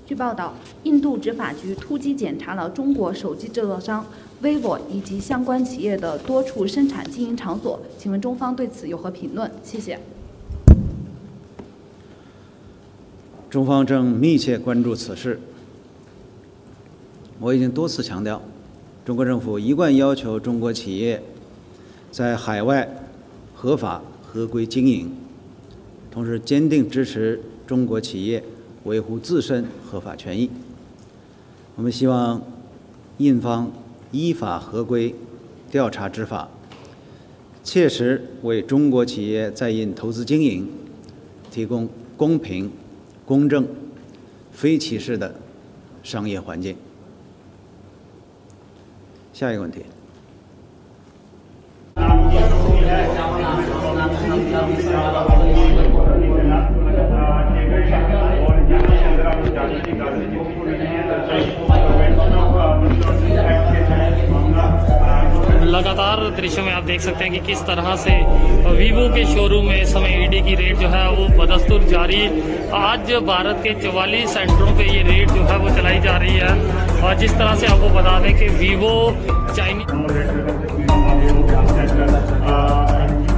据报道，印度执法局突击检查了中国手机制造商 vivo 以及相关企业的多处生产经营场所，请问中方对此有何评论？谢谢。 中方正密切关注此事。我已经多次强调，中国政府一贯要求中国企业在海外合法合规经营，同时坚定支持中国企业维护自身合法权益。我们希望印方依法合规调查执法，切实为中国企业在印投资经营提供公平、公正、非歧视的商业环境。下一个问题。 लगातार दृश्यों में आप देख सकते हैं कि किस तरह से वीवो के शोरूम में इस समय ईडी की रेड जो है वो बदस्तूर जारी। आज भारत के 44 सेंटरों पे ये रेड जो है वो चलाई जा रही है। और जिस तरह से आपको बता दें कि वीवो चाइनीज